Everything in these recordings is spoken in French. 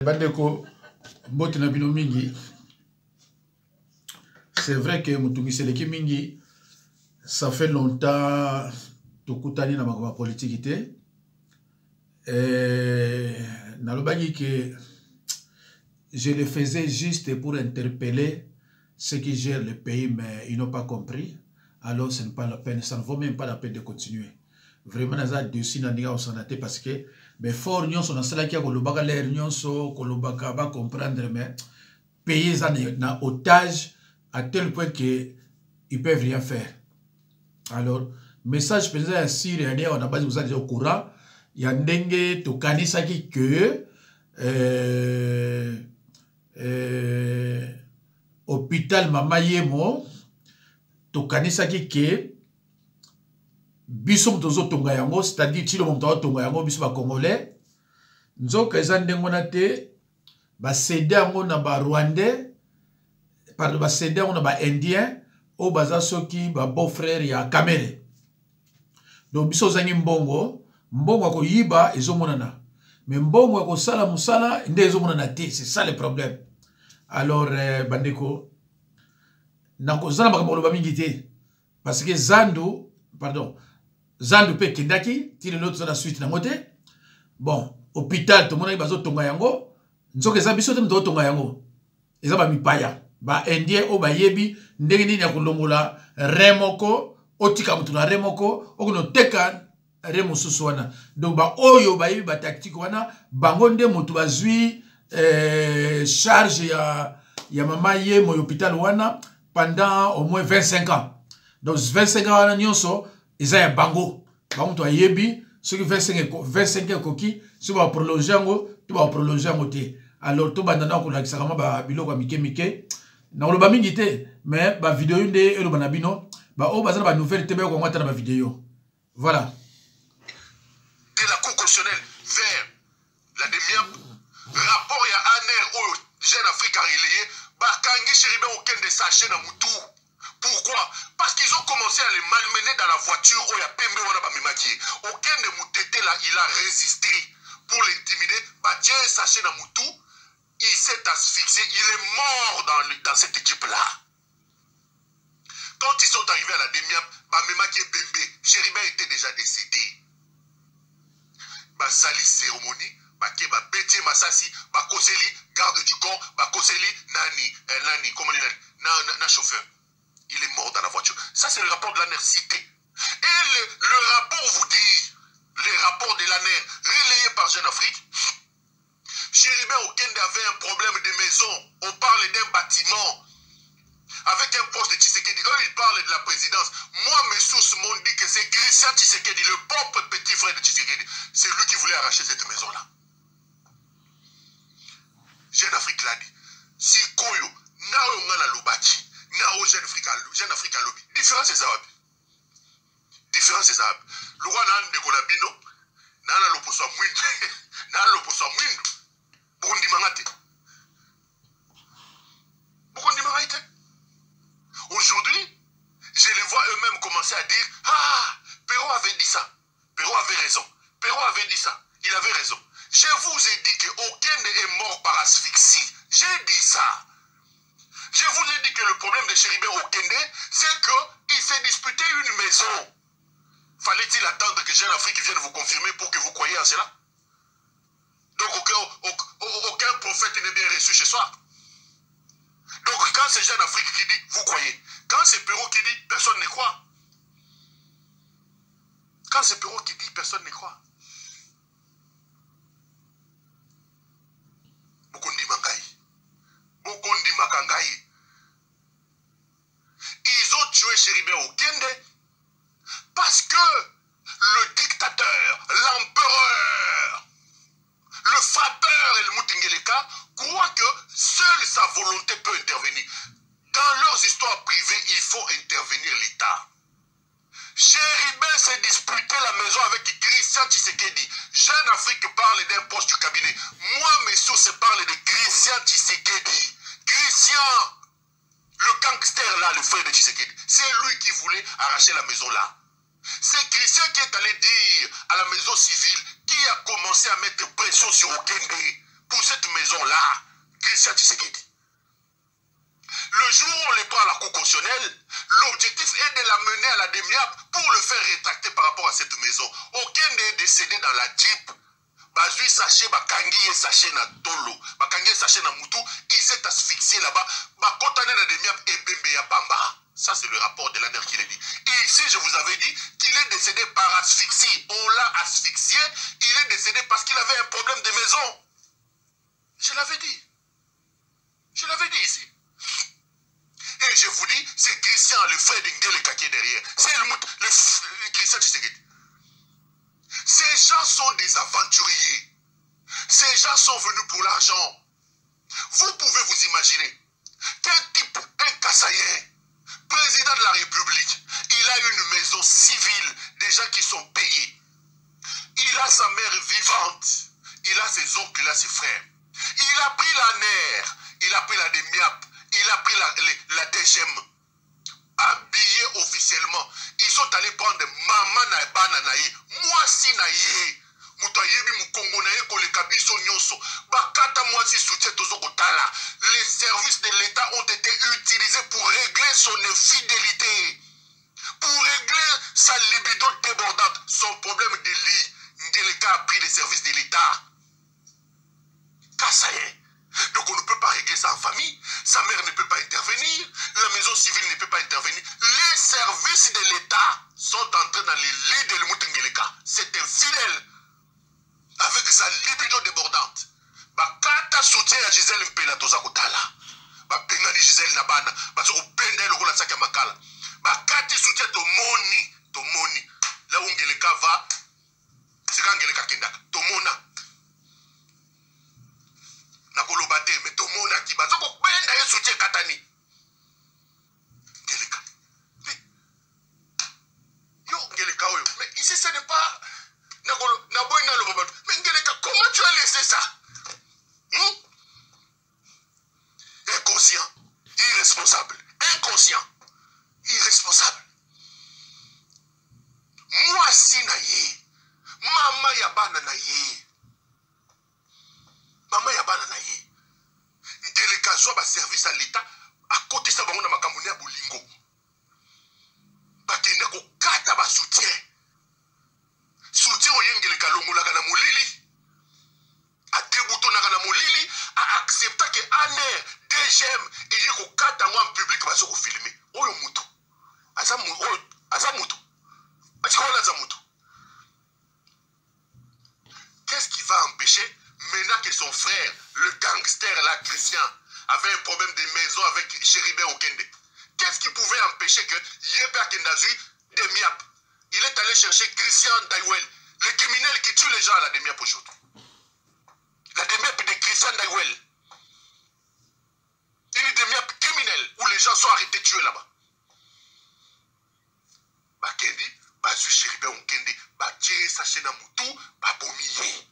Bandeko, Botina Bino Mingi, c'est vrai que Moutoumi Seleki Mingi, ça fait longtemps Tokutani na ma politique. Nalobagi que je le faisais juste pour interpeller ceux qui gèrent le pays, mais ils n'ont pas compris. Alors ce n'est pas la peine, ça ne vaut même pas la peine de continuer. Vraiment, nous avons dessus parce que mais fort nous sommes dans qui a kolobaka l'air nous sommes kolobaka va comprendre mais payer ça na otage à tel point que ils peuvent rien faire. Alors message président à Syrie on a pas vous êtes au courant il y a ndenge to kanisa qui que hôpital Mama Yemo to kanisa qui que biso mtozo tonga yango c'est-à-dire tilo mtozo tonga yango biso ba congolais nzoka ezandengo na te ba cédé yango na ba rwandais pardon ba cédé yango na ba indien o baza soki ba beau frère ya Kamere donc biso zangi mbongo ko yiba ezomonana mais mbongo ko sala musala nde ezomonana te c'est ça le problème alors bandeko nako zana ba ko ba mingi te parce que Zandu pardon Zandu pe kendaki tile l'autre sur la suite na moté bon hôpital to mona bazo tonga yango nzoka za biso te mto tonga yango eza ba mipaya ba indien o ba yebi ndenge nini ya kolongola remoko otika mutu na remoko okuno teka remo suswana donc ba oyo ba yebi ba tactique wana bango nde mutu bazui charge ya mama ye mo hôpital wana pendant au moins 25 ans donc 25 ans wana nyonso eza ya bango bango to yebi ce qui 25 ans koki si ba prolonger yango to ba prolonger yango te alors to bandana ko lakisa kama ba biloko mike na lo ba mingi te mais ba vidéo nde elo bana bino ba o bazana ba nouvelle te ba ko ngata na ba vidéo voilà de la Cour constitutionnelle vers la demi rapport ya ANR au Jeune Afrique relayé ba kangi chéribe aucun de sachets na mutu. Pourquoi? Parce qu'ils ont commencé à les malmener dans la voiture où il y a Pembe wana ba memaki. Aucun de Moutete là, il a résisté pour l'intimider. Bah Dieu sachet na mutu, il s'est asphyxié, il est mort dans cette équipe-là. Quand ils sont arrivés à la demi-ap, bah memaki et Pembe, Chéribe était déjà décédé. Bah sali cérémonie, bah ke bah Bétier Massassi, bah Koseli, garde du corps, bah Koseli, Nani, comment on dit, na chauffeur. Il est mort dans la voiture. Ça, c'est le rapport de l'ANER cité. Et le rapport vous dit, les rapports de l'ANER relayés par Jeune Afrique, Chéribin Okende avait un problème de maison. On parle d'un bâtiment avec un poste de Tshisekedi. Eux, ils parlent de la présidence. Moi, mes sources m'ont dit que c'est Christian Tshisekedi, le propre petit frère de Tshisekedi. C'est lui qui voulait arracher cette maison-là. Jeune Afrique l'a dit. Si Koyo, Naongana Lobaki, Nao Jeune Afrique lobby. Différence c'est ça. Différence c'est ça. Le roi n'a pas de colabino. N'a l'opposition mouine. N'a l'opposition mouine. Burundi mangate. Burundi mangate. Aujourd'hui, je les vois eux-mêmes commencer à dire ah, Perrault avait dit ça. Perrault avait raison. Perrault avait dit ça. Il avait raison. Je vous ai dit qu'aucun n'est mort par asphyxie. J'ai dit ça. Je vous ai dit que le problème de Chéribin Okende, c'est qu'il s'est disputé une maison. Fallait-il attendre que Jeune Afrique vienne vous confirmer pour que vous croyiez à cela? Donc aucun prophète n'est bien reçu chez soi. Donc quand c'est Jeune Afrique qui dit, vous croyez. Quand c'est Perrault qui dit, personne ne croit. Quand c'est Perrault qui dit, personne ne croit. Bokondi Mangaï. Bokondi Makangaï. Ils ont tué Chéribin Okende parce que le dictateur, l'empereur, le frappeur El Moutingeleka croit que seule sa volonté peut intervenir. Dans leurs histoires privées, il faut intervenir l'État. Chéribin s'est disputé la maison avec Christian Tshisekedi. Jeune Afrique parle d'un poste du cabinet. Moi, mes sources parlent de Christian Tshisekedi. Christian, le gangster là, le frère de Tshisekedi, c'est lui qui voulait arracher la maison là. C'est Christian qui est allé dire à la maison civile, qui a commencé à mettre pression sur Okende pour cette maison-là, Christian Tshisekedi. Le jour où on les prend à la Cour constitutionnelle, l'objectif est de l'amener à la DEMIAP pour le faire rétracter par rapport à cette maison. Aucun n'est décédé dans la Jeep. Bazui sachet, bakangi sachet na tolo, bakangi sachet na mutu, il s'est asphyxié là-bas. Bakontane na DEMIAP et bembe ya bamba. Ça, c'est le rapport de l'ANER qui l'a dit. Et ici, je vous avais dit qu'il est décédé par asphyxie. On l'a asphyxié. Il est décédé parce qu'il avait un problème de maison. Je l'avais dit. Je l'avais dit ici. Et je vous dis, c'est Christian, le frère d'Ngeleka qui est derrière. C'est le Christian Tshisekedi. Ces gens sont des aventuriers. Ces gens sont venus pour l'argent. Vous pouvez vous imaginer qu'un type, un Kassaïen, président de la République, il a une maison civile, des gens qui sont payés. Il a sa mère vivante. Il a ses oncles, il a ses frères. Il a pris l'ANER, il a pris la DEMIAP, il a pris la DGM. Habillés officiellement. Ils sont allés prendre maman na bananaye. Moi si naye. Mutayebi mukongo naye koleka biso nyonso. Bakata moi si soutien tozo kotala. Les services de l'État ont été utilisés pour régler son infidélité. Pour régler sa libido débordante. Son problème de lit. Ngeleka a pris les services de l'État. Kassaye. Donc on ne peut pas régler ça en famille. Sa mère ne peut pas intervenir. La maison civile ne peut pas intervenir. Les services de l'État sont entrés dans les lits de l'Moutengeleka. C'est infidèle. Avec sa libido débordante. Bakata soutien à Gisèle Mpela toza kotala. Bapengani Gisèle Nabana. Bazoko penda le rola saka makala. Bakati soutien tomoni. Là où Ngeleka va, c'est quand Ngeleka kendaka. Tomona. Nakolobate, mais tout le monde a dit, bazoko benda ye soutien katani. Ngeleka. Yo, Ngeleka oyo. Mais ici, ce n'est pas... Mais Ngeleka, comment tu as laissé ça? Inconscient. Irresponsable. Inconscient. Irresponsable. Moi, si na ye. Mama yabana na ye. Mama yabana na ye. Ngeleka zwa ba service à l'État à côté ça bango na makambo ya bolingo. Bakenda ko kata ba soutien. Soutien o Ngeleka longolaka na molili. A débuto na kana molili a accepter que ANER DGM il y ko kata en public ba so ko filmer. Oyo mutu. Aza mutu. Atikola za mutu. Qu'est-ce qui va empêcher maintenant que son frère, le gangster là, Christian, avait un problème de maison avec Chéribert Okende? Qu'est-ce qui pouvait empêcher que Yéba Kendazu, DEMIAP, il est allé chercher Christian Daiwel, le criminel qui tue les gens à la DEMIAP aujourd'hui. La DEMIAP de Christian Daiwel. Une DEMIAP criminelle où les gens sont arrêtés tués là-bas. Bakendi, Bazu Chéribert Okende, Baché, Sachena Moutou, Babomiye.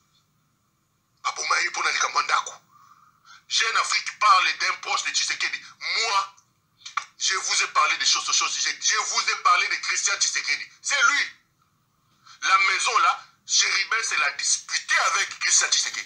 Jeune Afrique parle d'un proche de Tshisekedi. Moi, je vous ai parlé des choses. Je vous ai parlé de Christian Tshisekedi. C'est lui. La maison là, Chéribert c'est la disputée avec Christian Tshisekedi.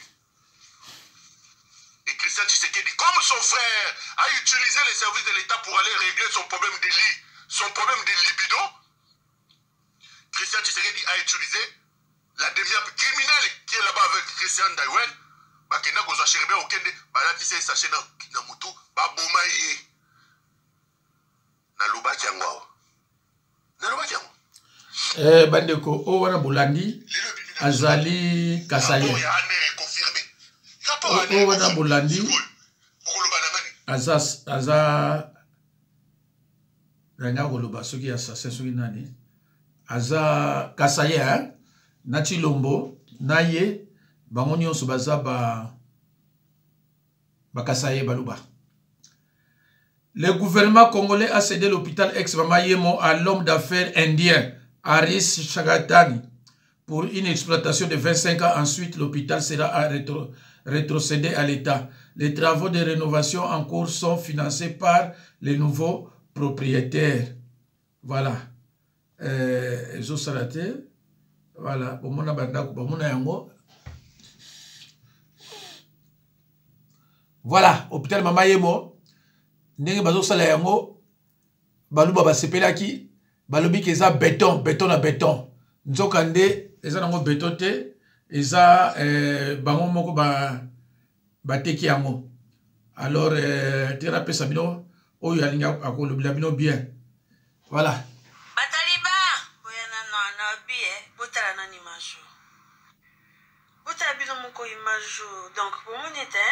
Et Christian Tshisekedi, comme son frère, a utilisé les services de l'État pour aller régler son problème de lit, son problème de libido, Christian Tshisekedi a utilisé la DEMIAP criminelle qui est là-bas avec Christian Daiwel. Bakenda goza Chéribert Okende, balati se sachet na mutu, baboma ye. Na lobaki yango. Na lobaki yango. Bandeko o wana Bolandi azali Kassaye. O wana Bolandi aza ranga koloba soki assassin soki nani. Aza Kassaye hein? Na Chilombo na ye bango nyonso baza ba Kassaye baluba. Le gouvernement congolais a cédé l'hôpital ex-Mamayemo à l'homme d'affaires indien Aris Chagatani pour une exploitation de 25 ans. Ensuite, l'hôpital sera rétrocédé à l'État. Les travaux de rénovation en cours sont financés par les nouveaux propriétaires. Voilà. Voilà. Voilà, hôpital Mama Yemo. Ndenge bazo sala yango. Baluba basepelaki. Balobi ke eza béton, béton na béton. Nzokande, eza nango béton te. Eza bango moko bateki yango. Alors, tira pe sabino. Oyo alinga akolobila bino bien. Voilà. Bataliba, boyana na bien, botala na image. Botala bino moko image. Donc pour mon était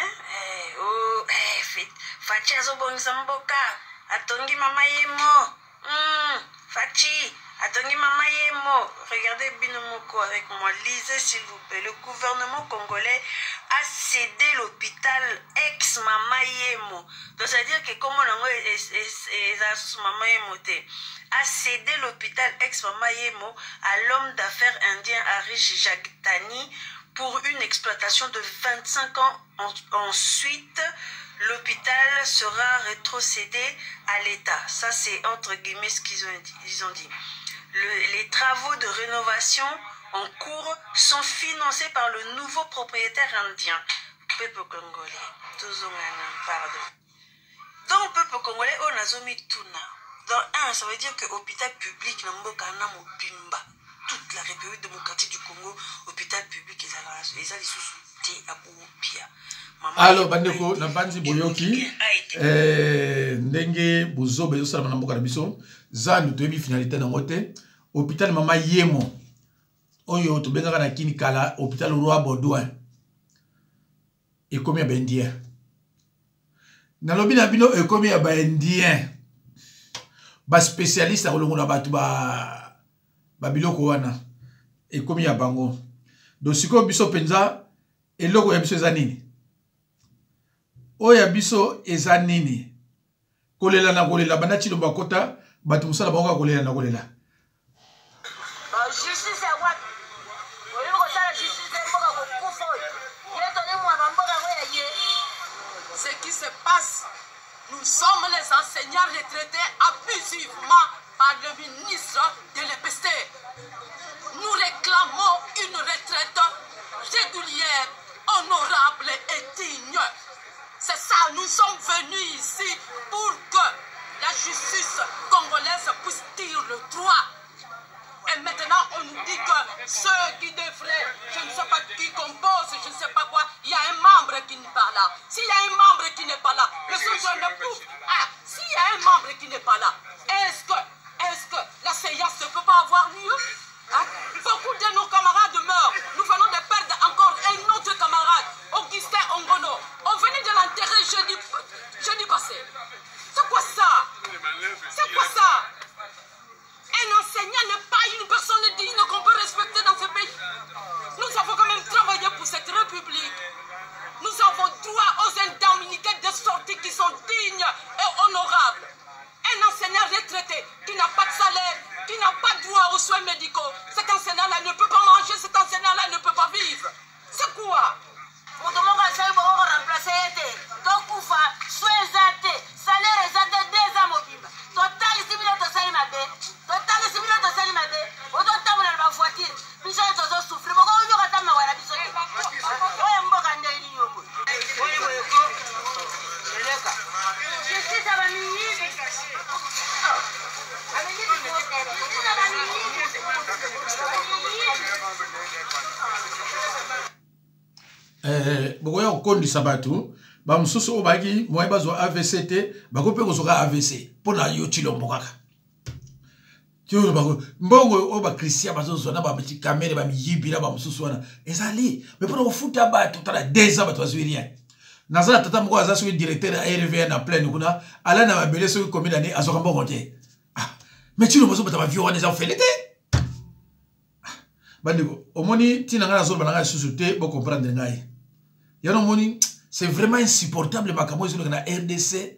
Fachi azobongisa mboka. Atongi mama yemo. Fachi atongi mama yemo. Regardez bino moko avec moi, lisez s'il vous plaît. Le gouvernement congolais a cédé l'hôpital ex-Mama Yemo. Donc, c'est-à-dire que comme on a cédé l'hôpital ex-Mama Yemo à l'homme d'affaires indien Harish Jagtani pour une exploitation de 25 ans. Ensuite, l'hôpital sera rétrocédé à l'État. Ça, c'est entre guillemets ce qu'ils ont dit. Les travaux de rénovation en cours sont financés par le nouveau propriétaire indien, peuple congolais. Pardon. Donc, peuple congolais, on a zomi tuna. Dans un, ça veut dire que l'hôpital public, toute la République démocratique du Congo, hôpital public, ils ont des à Boupia. Alors, bandeko, na banzi boyoki, ndenge bozo bezo sala na mboka na biso, za nous toyebi finalité na ngote, hôpital Mama Yemo. Oyo to bengaka na kini kala hôpital Roi Baudouin. Et combien d'Indiens? Na lobi na bino et combien d'Indiens? Ba spécialiste a olongo na batu ba biloko wana. Et combien bango? Donc siko biso penza eloko ya biso ezanini. Oya biso ezanini. Kolela na kolela bana chilo bakota batu musala bango kolela na kolela. Ce qui se passe, nous sommes les enseignants retraités abusivement par le ministre de l'EPST. Nous réclamons une retraite régulière, honorable et digne. C'est ça, nous sommes venus ici pour que la justice congolaise puisse dire le droit. Et maintenant, on nous dit que ceux qui devraient, je ne sais pas qui compose, je ne sais pas quoi, il y a un membre qui n'est pas là. S'il y a un membre qui n'est pas là, le soutien ne prouve. Ah, s'il y a un membre qui n'est pas là, est-ce que la séance ne peut pas avoir lieu? Hein? Beaucoup de nos camarades meurent. Nous venons de perdre encore un autre camarade, Augustin Ongono. On venait de l'enterrer jeudi passé. C'est quoi ça? C'est quoi ça? Un enseignant n'est pas une personne digne qu'on peut respecter dans ce pays. Nous avons quand même travaillé pour cette république. Nous avons droit aux indemnités de sortie qui sont dignes et honorables. Un enseignant retraité qui n'a pas de salaire, qui n'a pas droit aux soins médicaux, cet enseignant-là ne peut pas manger, cet enseignant-là ne peut pas vivre. C'est quoi? Bokoya okondisa bato ba mususu obaki moye bazo AVC te bakope kozoka AVC pona yo chilombo kaka tio bako mbongo oba Christian bazo zona ba petit caméra ba miyibira ba mususu wana ezali mais pona ofuta bato tala 2 ans bato bazwirien nazala tata moko azaso directeur ARV na plein kuna ala na babele so combien d'années azoka mbongo te ah mais chilombo zo bata ba violence en fait l'été bandiko omoni tina ngana zo bananga susu te bo comprendre ngai. C'est vraiment insupportable ma camo sur la RDC.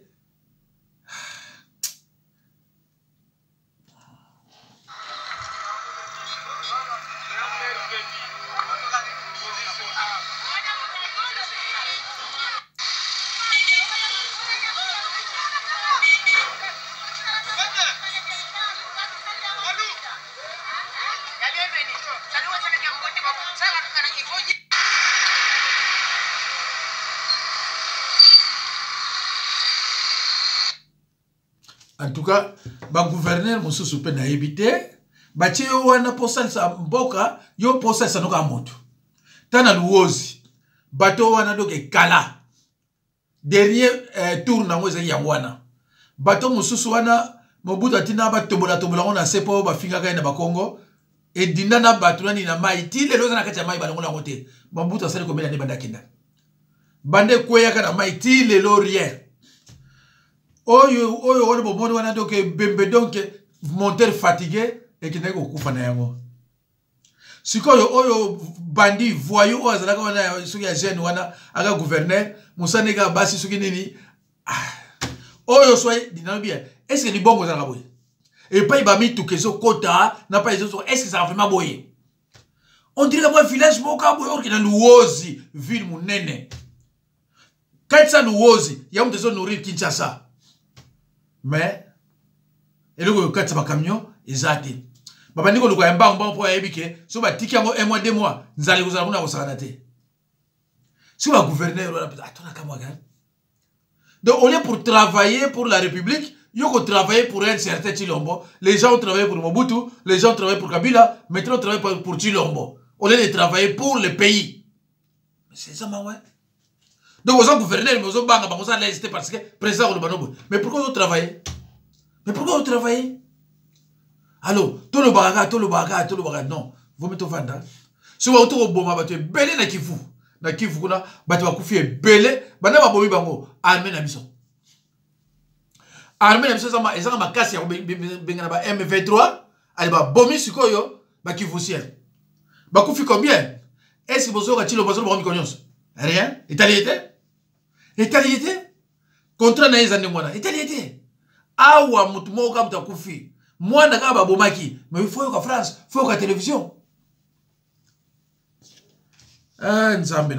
En tout cas, le gouverneur m'a soupé na éviter. Bachi yo wana posal sa mboka, yo posal sa noka moto. Tana luozi. Bato wana doke kala. Dernier tour na mweza yangwana. Bato mususu wana mobutu atina ba tobola wana sepo ba finga kaya na ba Congo. E dinda na bato nani na mai ti lelo na kati ya mai balongo na ngote. Mobutu asali ko mela ne banda kinda. Bande kweya kana mai ti lelo rien. Oyo wana bomoni wana doke bembe donc monteur fatigué et qui n'est pas au na yango. Sikoyo oyo bandi voyou o azalaka wana suki ya jeune wana aga gouverneur musaneka basi suki nini oyo soy dinalo bien est-ce que ni bongo za boye et pas iba mi tukezo kota na pas ezo est-ce que ça va vraiment boye on dirait que moi village boka boye or kina luozi ville munene kaitsa luozi ya mtezo nourrir Kinshasa mais eloko katsa ba camion ezate baba ndiko luka yamba mba po yebike so ba tiki yango 1 mois 2 mois nzali kozala kuna kosala te si ba gouverneur on a atona kama gani donc on est pour travailler pour la République yoko travailler pour un certain Tshilombo les gens ont travaillé pour Mobutu les gens travaillent pour Kabila maintenant on travaille pour Tshilombo on est de travailler pour le pays c'est ça ma ouais donc aux gouverneurs mais aux banga bango ça laisser parce que président le banobo mais pourquoi vous travaillez Allô, tout le baga, non. Vous mettez au vanda. Si vous avez tout le bon, vous avez belé na kifu. Na kifu, vous avez koufi belé. Vous avez bomi bango. Armée na biso. Armée na biso, ça ma casse, M23. Allez, bomi sukoyo, ba kifu ciel. Ba koufi combien? Est-ce que vous avez le besoin de bomi cognos? Rien. Italiété? Contrat na yezande mwana. Italiété. Awa mutumo ka mutakufi. Moi, je suis mais il faut que France, il faut que la télévision. Alors, il ne faut pas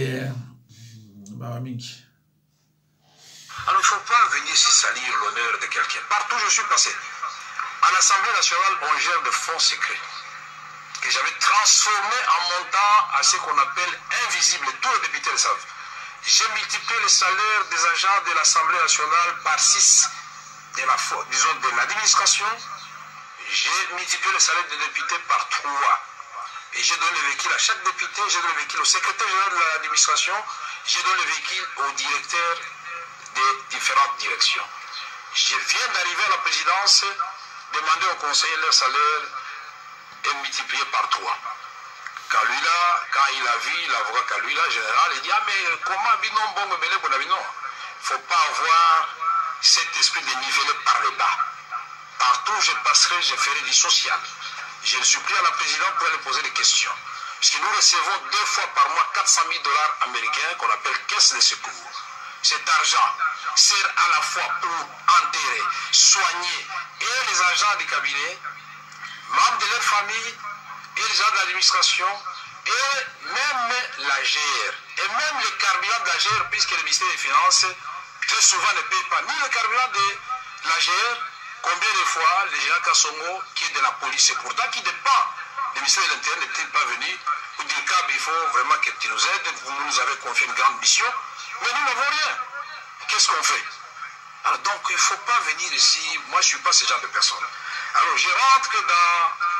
venir ici salir l'honneur de quelqu'un. Partout où je suis passé, à l'Assemblée nationale, on gère de fonds secrets que j'avais transformés en montant à ce qu'on appelle invisible. Tous les députés le savent. J'ai multiplié le salaire des agents de l'Assemblée nationale par 6 de l'administration. J'ai multiplié le salaire des députés par 3. Et j'ai donné le véhicule à chaque député, j'ai donné le véhicule au secrétaire général de l'administration, j'ai donné le véhicule au directeur des différentes directions. Je viens d'arriver à la présidence, demander aux conseillers leur salaire est multiplié par 3. Kalula, quand il a vu l'avocat Kalula, général, il dit ah mais comment binon bon me mêler pour la binon? Il ne faut pas avoir cet esprit de niveler par le bas. Partout où je passerai, je ferai du social. Je le suis pris à la présidente pour lui poser des questions. Parce que nous recevons 2 fois par mois 400 000 $ américains qu'on appelle caisse de secours. Cet argent sert à la fois pour enterrer, soigner et les agents du cabinet, membres de leur famille et les gens de l'administration et même la GR. Et même le carburant de la GR, puisque le ministère des Finances très souvent ne paye pas ni le carburant de la GR. Combien de fois le général Kassongo, qui est de la police, et pourtant qui dépend du ministère de l'Intérieur, n'est-il pas venu pour dire qu'il faut vraiment que tu nous aides, vous nous avez confié une grande mission, mais nous n'avons rien. Qu'est-ce qu'on fait? Alors donc il ne faut pas venir ici, moi je ne suis pas ce genre de personne. Alors je rentre dans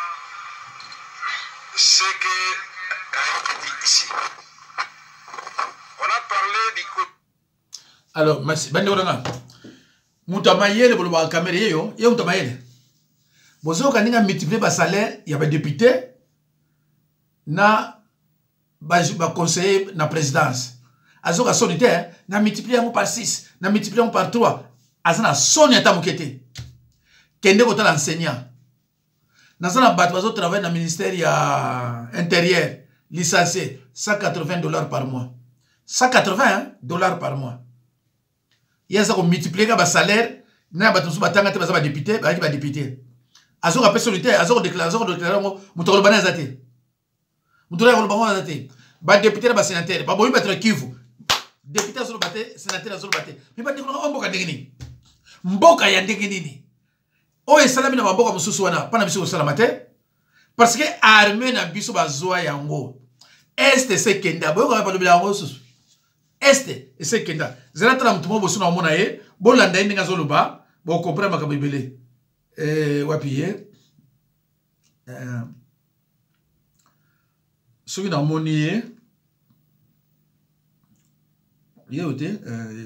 ce que dit ici. On a parlé du coup. Alors, merci. Moutamayele pour le caméra yo moutamayele bozo kaninga multiplier ba salaire ya ba député na ba conseiller na présidence azoka sonité na multiplier par 6 na multiplier par 3 azana sonia tamukete kende ko tala enseignant na zana bat bazo travailler na ministère ya intérieur licencié $180 par mois 180 $ par mois. Il y a ça qu'on multiplie le salaire, n'a pas tout ça batanga te ba député, ba député. Azo rappel solitaire, azo déclarer mutolo bana zate. Mutolo bana zate. Ba député ba sénateur, ba boyi battre kivu. Député azo baté, sénateur azo baté. Mais ba dikono mboka ndengini. Mboka ya ndengini ni. O esalami na mboka mususu wana, pana biso salamate. Parce que armée na biso bazoa yango. Este se kenda, boyo ka ba lobela yango susu. Este, c'est kenda. Zela tala mtumo bosu na omona ye, bolanda ndinga zoluba, bon comprendre makambo ebele wapi ye soki namoni ye ye te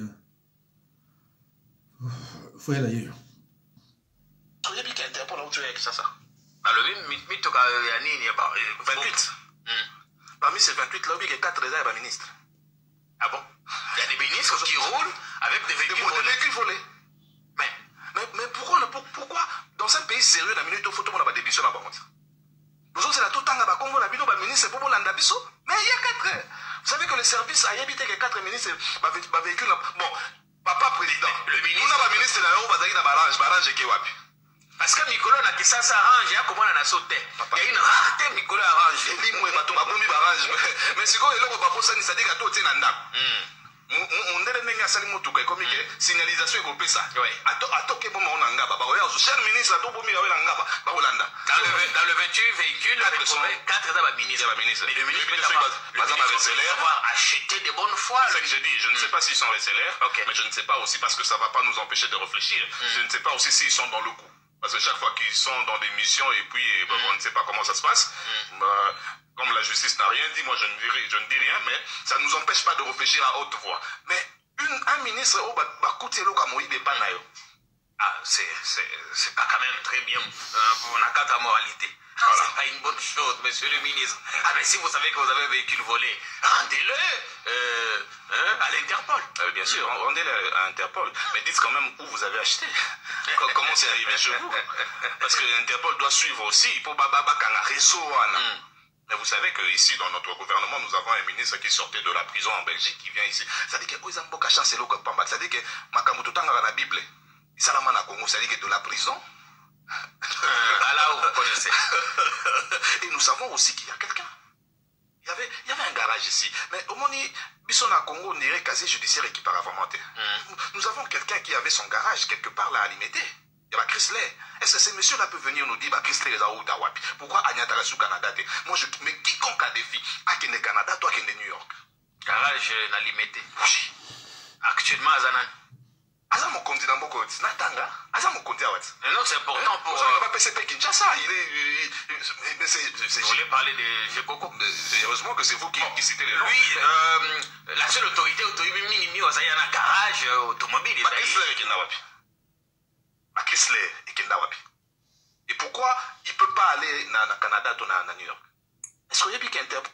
foyela ye oyebi ke Interpol auti oyo ya Kinshasa alobi mitoka ya nini ya 28 parmi ces 28 là oyebi ke 4 eza ya baministre. Ah bon? Il y a des ministres qui roulent avec des véhicules volés. Mais pourquoi dans un pays sérieux la minute il faut tout le monde démission là bas nous autres c'est la tout temps à Congo la bino ba ministre pour bolanda biso mais il y a 4 vous savez que le service a habité que 4 ministres ba véhicule bon papa président le ministre ba ministre là on va dire na barange ke wapi parce que Nicolas na Kinshasa arrange ya comment na sauté il y a une rareté Nicolas arrange limwe bato ba bombi barange mais siko eloko ba posa ni ça dit ka to tena ndako mondele ndenge asali motuka ekomi ke signalisation ekopesa atoke bomo ona ngaba baoya cher ministre atobomi baola ngaba baolanda dans le 28 véhicules 4 eza baministre mais le ministre va avoir acheté de bonne foi. C'est ça que je dis, je ne sais pas s'ils sont récélaires mais je ne sais pas aussi parce que ça ne va pas nous empêcher de réfléchir je ne sais pas aussi s'ils sont dans le coup parce que chaque fois qu'ils sont dans des missions et puis on ne sait pas comment ça se passe comme la justice n'a rien dit, moi je ne dis rien, mais ça ne nous empêche pas de réfléchir à haute voix. Mais un ministre, c'est pas quand même très bien pour la carte à moralité. Voilà. C'est pas une bonne chose, monsieur le ministre. Ah, mais si vous savez que vous avez un véhicule volé, rendez-le à l'Interpol. Bien sûr, rendez-le à l'Interpol. Mais dites quand même où vous avez acheté. Comment c'est arrivé chez vous? Parce que l'Interpol doit suivre aussi. Pour Bababakanga réseau. Mais vous savez qu'ici, dans notre gouvernement, nous avons un ministre qui sortait de la prison en Belgique, qui vient ici. Ça dit que ça dit que Makamuto Tanga dans la Bible, Salamana Congo, ça dit que de la prison. Là où vous connaissez. Et nous savons aussi qu'il y a quelqu'un. Il y avait un garage ici. Mais au moment où Bissona Congo n'irait casier judiciaire et qui paravamenté. Nous avons quelqu'un qui avait son garage quelque part là alimenter. Il y a Chrysler. Est-ce que ces messieurs-là peuvent venir nous dire Chrysler est où Tawapi? Pourquoi Agnatarasu Canada? Moi, mais quiconque a des filles, Akende Canada, toi qui es New York. Garage n'a limité. Actuellement, Azanan. Azan mon candidat Mboko, Natanga. Azan mon candidat. Non, c'est important pour. On va PCP Kinshasa. Vous voulez parler de Jekoko? Heureusement que c'est vous qui citez les noms. Lui, la seule autorité, il y a un garage automobile. Chrysler et Kendawapi. Et pourquoi il ne peut pas aller au Canada ou à New York? Est-ce qu'il y a bien qu'Interpol?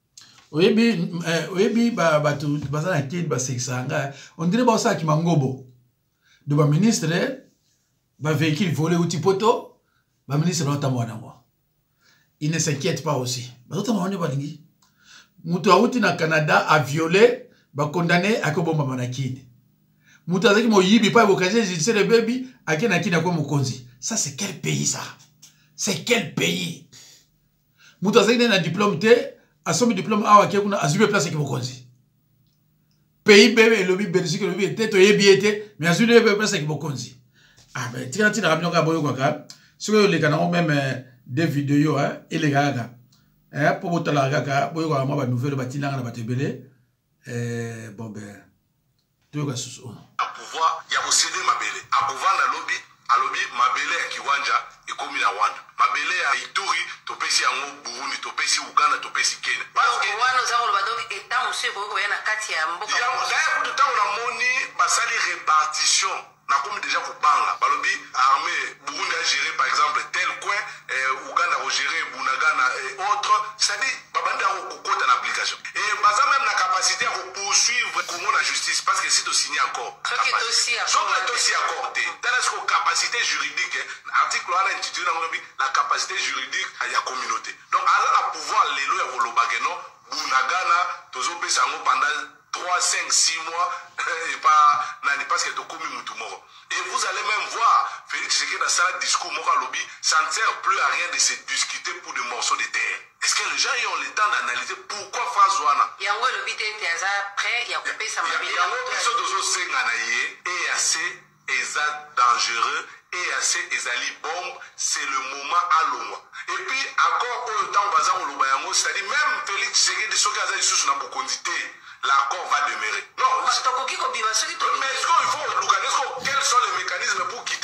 Oyebi baza na kid basekisanga on dirait ba ça qui mangobo de ba ministre ba véhicule volé ou tipoto ba ministre ba tamwana moi il ne s'inquiète pas aussi ba tamwana ba lingi mutu auti na Canada a violé ba condamné à ko bomba manakini mutu azaki moyibi pa bokaje judiciaire le baby akena kina ko mokonzi ça c'est quel pays ça c'est quel pays mutu azaki na diplôme te a son diplôme awa qui a azube place qui mokonzi pays bébé lobby Belgique lobby était yebiete mais azube place qui mokonzi ah ben tina ramioka boyo kwaka siko le kana même des vidéos hein et les gars hein pour botala kaka boyo kwa ma ba nouvelle batinanga na batebele bon ben tu vois sous à pouvoir ya posséder mabele à pouvoir la lobby mabele ya kiwanja ekomi na wana mabele ya Ituri topesi yango Burundi topesi Uganda topesi Kenya parce que wana zako ba donc état monsieur boyo yana kati ya mboka ya kutu tango na moni basali répartition na comme déjà kubanga balobi armée Burundi a géré par exemple tel coin Uganda a géré Bunagana et autres c'est-à-dire babandi a kokota na application et baza même la capacité à poursuivre Congo la justice parce que c'est de signer encore aussi accordé telle capacité juridique article là intitulé la capacité juridique à la communauté donc à la pouvoir les lois volobageno Bunagana tozo pesa ngo pendant 3, 5, 6 mois et pas parce que Tokomi Moutoumoro. Et vous allez même voir Félix Tshisekedi dans sa discours Mora Lobby, ça ne sert plus à rien de se discuter pour des morceaux de terre. Est-ce que les gens ont le temps d'analyser pourquoi Fazouana? Il y a un lobby de après, il y a coupé sa mobile. Il y a un épisode de Senganaye et assez dangereux et assez ezali bombe, c'est le moment à l'ombre. Et puis encore au temps bazar au lobayango, c'est-à-dire même Félix Tshisekedi soki azali sous na bokondité. L'accord va demeurer. Non, mais est-ce qu'il faut, quels sont les mécanismes pour quitter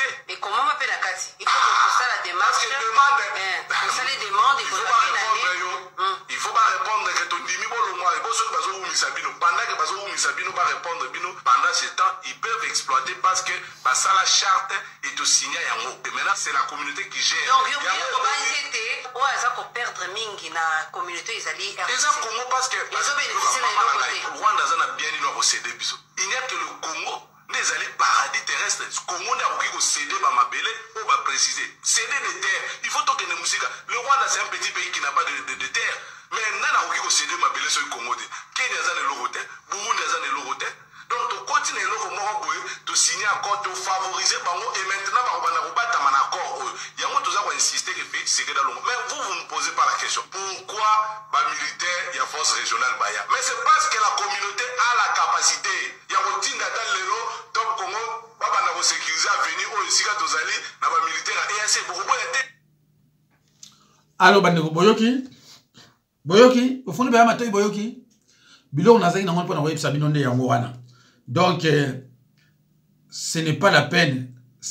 Sabino va répondre pendant ce temps, ils peuvent exploiter parce que ça la charte est au signé à Yango. Et maintenant, c'est la communauté qui gère. Donc, il y a perdre mingi na communauté Isali. Les Congo parce que Rwanda a bien dit nous céder. Il n'y a que le Congo. Les alliés paradis terrestres, Congo n'a pas cédé par ma belle ou va préciser. Céder des terres, il faut toquer les musiques. Le Rwanda c'est un petit pays qui n'a pas de terre. Mais n'a pas cédé ma belle sur le Congo. Kenya a le Loroté, Burundi a le Loroté. Donc tu continues le Congo, tu signes un accord, tu favorises Bango et maintenant tu as un accord. Il y a tout ça qui insister que c'est que dans le mais vous ne posez pas la question. Pourquoi les militaires, il y a force régionale Baya? Mais c'est parce que la communauté a la capacité. Il y a un petit dans le top Congo, baba na sécuriser à venir au Sika Tozali, na ba militaire à EAC beaucoup été. Allo bandeko Boyoki, au fond de Baya Matoy Boyoki. Bilo on a zaki na ngone pona web sabino nde yango wana. Donc ce n'est pas la peine,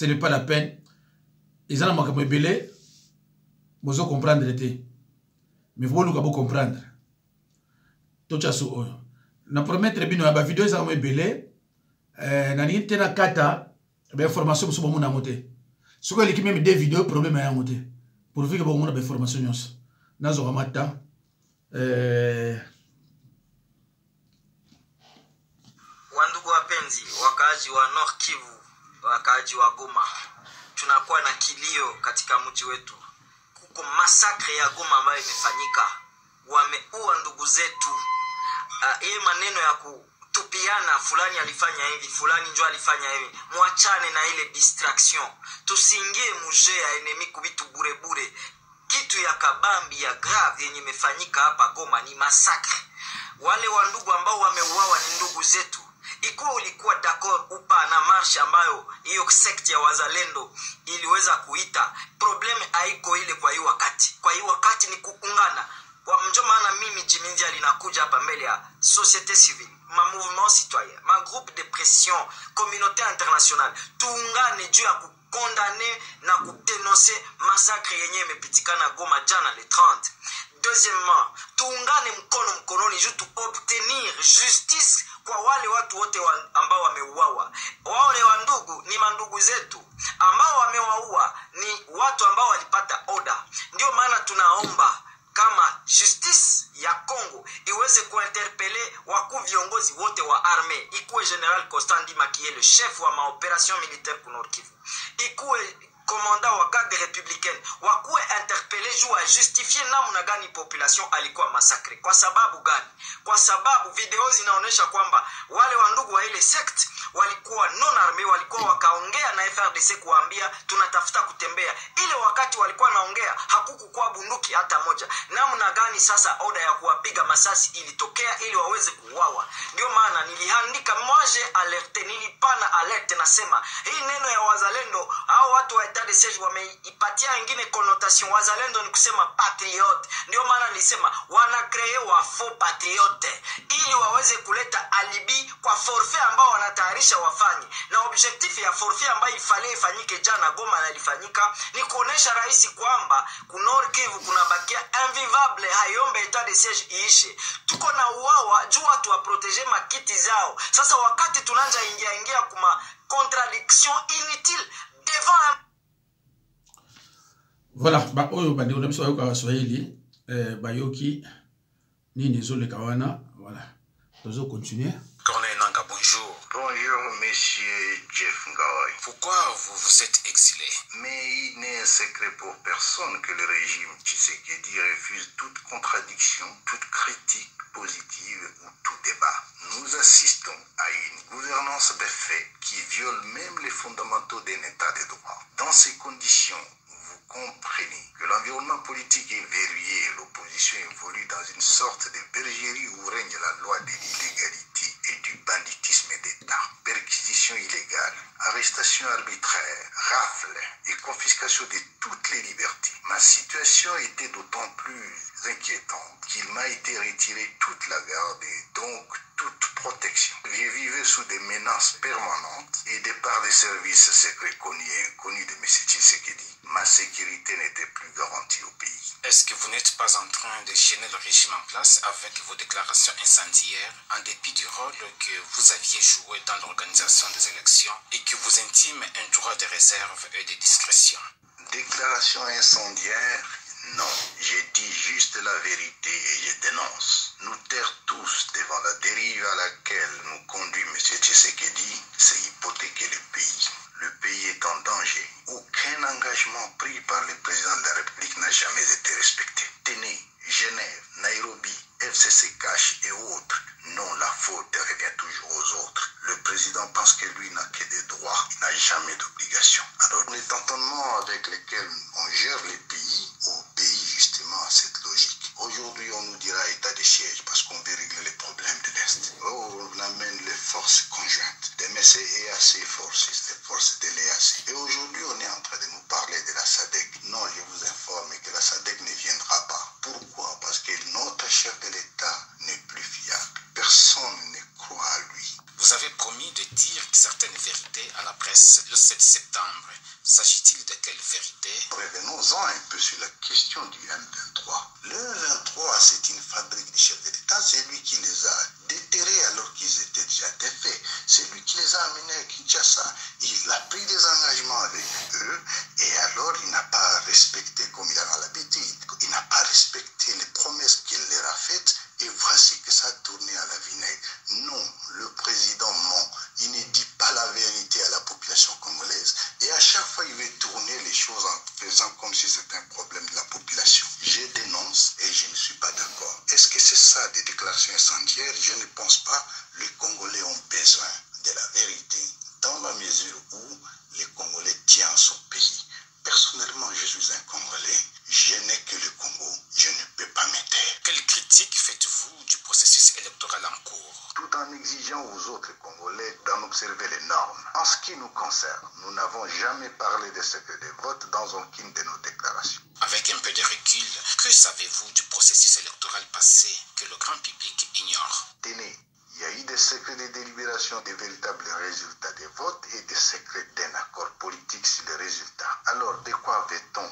Ils ont manqué de belé, vous comprendre l'été. Mais vous ne comprendre. Tout ça sur eux. Na promettre bien la vidéo ils ont belé. Na ni tena kata, information sur mon amoté. Ce que l'équipe même des vidéos problème à amoté. Pour voir que bon on a des informations nyos. Nazo ramata. Wandugu wapenzi, wakaaji wa North Kivu, wakaaji wa Goma, tunakuwa na kilio katika mji wetu. Kuko masakre ya Goma ambayo imefanyika. Wameua ndugu zetu. Hii maneno ya kutupiana, fulani alifanya hivi, fulani njoo alifanya hivi. Muachane na ile distraction. Tusiingie muje ya enemi kubitu bure bure. Kitu ya kabambi ya grave yenye imefanyika hapa Goma ni masakre. Wale wa ndugu ambao wameuawa ni ndugu zetu. Ikuwa ulikuwa d'accord upa na marche ambayo hiyo sekti ya wazalendo iliweza kuita, probleme haiko ile kwa hiyo wakati. Kwa hiyo wakati ni kuungana. Kwa mjo maana mimi Jimindia linakuja hapa mbele ya société civile, ma mouvement citoyen, ma groupe de pression, communauté internationale. Tuungane juu ya kukondane na kudenoncer massacre yenye imepitikana Goma jana le 30. Deuxièmement, tuungane mkononi juu tu obtenir justice kwa wale watu wote ambao wameuawa. Wale wa ndugu ni mandugu zetu. Ambao wamewaua ni watu ambao walipata order. Ndio maana tunaomba kama justice ya Congo iweze kuinterpeller wakuu viongozi wote wa armée, ikuwe General Constant Ndima qui est le chef wa maopération militaire pour Nord Kivu, ikuwe commandant wa garde républicaine, wakuwe interpeller juu à justifier namna gani population alikuwa massacre. Kwa sababu gani? Kwa sababu video zinaonesha kwamba wale wa ndugu wa ile sect walikuwa non armé, walikuwa wakaongea na FRDC kuambia tunatafuta kutembea. Ile wakati walikuwa naongea hakukuwa bunduki hata moja. Namna gani sasa oda ya kuwapiga masasi ilitokea ili waweze kuuawa? Ndio maana niliandika moje alerte, nilipana alerte nasema hii neno ya wazalendo au watu wa etat de siege wameipatia wengine connotation. Wazalendo ni kusema patriote. Ndio maana nilisema wana créer wa faux patriote ili waweze kuleta alibi kwa forfait ambao wanatayarisha wafanye. Na objectif ya forfait ambayo ifanyike jana Goma na ilifanyika ni kuonesha rais kwamba kunor Kivu kunabakia invivable, hayombe etat de siege iishe. Tuko na uwawa juu watu wa protéger makiti zao. Sasa wakati tunanja ingia kuma contradiction inutile devant. Voilà, ba oyo bandi on a besoin de Swahili bayoki nini zole kawana. Voilà. Nous allons continuer. Corneille Nanga, bonjour. Bonjour, monsieur Jeff Ngaoui. Pourquoi vous êtes exilé? Mais il n'est un secret pour personne que le régime Tshisekedi refuse toute contradiction, toute critique positive ou tout débat. Nous assistons à une gouvernance des faits qui viole même les fondamentaux d'un état de droit. Dans ces conditions, vous comprenez que l'environnement politique est verrouillé et l'opposition évolue dans une sorte de bergerie où règne la loi de l'illégalité et du banditisme d'État. Perquisition illégale, arrestation arbitraire, rafle et confiscation de toutes les libertés. Ma situation était d'autant plus inquiétante qu'il m'a été retiré toute la garde et donc toute protection. Je vivais sous des menaces permanentes et de par des services secrets connus et inconnus de M. Tshisekedi, ma sécurité n'était plus garantie au pays. Est-ce que vous n'êtes pas en train de gêner le régime en place avec vos déclarations incendiaires en dépit du rôle que vous aviez joué dans l'organisation des élections et que vous intime un droit de réserve et de discrétion? Déclaration incendiaire? Non, j'ai dit juste la vérité et je dénonce. Nous taire tous devant la dérive à laquelle nous conduit M. Tshisekedi, c'est hypothéquer le pays. Le pays est en danger. Aucun engagement pris par le président de la République n'a jamais été respecté. Téné, Genève, Nairobi, FCC-Cash et autres. Non, la faute revient toujours aux autres. Le président pense que lui n'a que des droits, il n'a jamais d'obligations. Alors les entendements avec lesquels on gère les pays obéit justement à cette logique. Aujourd'hui, on nous dira état de siège parce qu'on veut régler les problèmes de l'Est. Oh, on amène les forces conjointes. Demain, c'est EAC forces, les forces de l'EAC. Et aujourd'hui, on est en train de nous parler de la SADC. Non, je vous informe que la SADC ne viendra pas. Pourquoi? Parce que notre chef de l'État n'est plus fiable. Personne ne croit à lui. Vous avez promis de dire certaines vérités à la presse le 7 septembre. S'agit-il de quelle vérité? Revenons-en un peu sur la question du M23. Le M23, c'est une fabrique du chef de l'État. C'est lui qui les a déterrés alors qu'ils étaient déjà défaits. C'est lui qui les a amenés à Kinshasa. Il a pris des engagements avec eux et alors il n'a pas respecté comme il a l'habitude. Il n'a pas respecté les promesses qu'il leur a faites et voici que ça a tourné à la vinaigre. Non, le président ment. Il ne dit pas la vérité à la population congolaise et à chaque fois il veut tourner les choses en faisant comme si c'était un problème de la population. Je dénonce et je ne suis pas d'accord. Est-ce que c'est ça des déclarations incendiaires? Je ne pense pas. Les Congolais ont besoin de la vérité dans la mesure où les Congolais tiennent son pays. Personnellement, je suis un Congolais. Je n'ai que le Congo. Je ne peux pas me taire. Quelle critique faites-vous du processus électoral en cours? Tout en exigeant aux autres Congolais d'en observer les normes. En ce qui nous concerne, nous n'avons jamais parlé de secret de vote dans aucune de nos déclarations. Avec un peu de recul, que savez-vous du processus électoral passé que le grand public ignore? Tenez, il y a eu des secrets de délibération des véritables résultats des votes et des secrets d'un accord politique sur les résultats. Alors, de quoi veut-on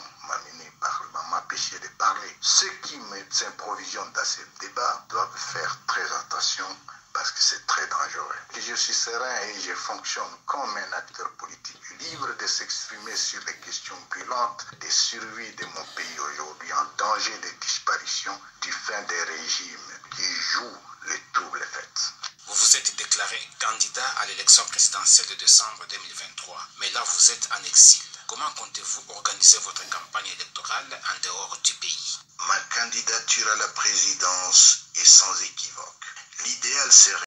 m'empêcher de parler? Ceux qui s'improvisionnent dans ce débat doivent faire très attention parce que c'est très dangereux. Et je suis serein et je fonctionne comme un acteur politique libre de s'exprimer sur les questions brûlantes de survie de mon pays aujourd'hui en danger de disparition du fin des régimes qui jouent les troubles faits. Vous vous êtes déclaré candidat à l'élection présidentielle de décembre 2023, mais là vous êtes en exil. Comment comptez-vous organiser votre campagne électorale en dehors du pays? Ma candidature à la présidence est sans équivoque. L'idéal serait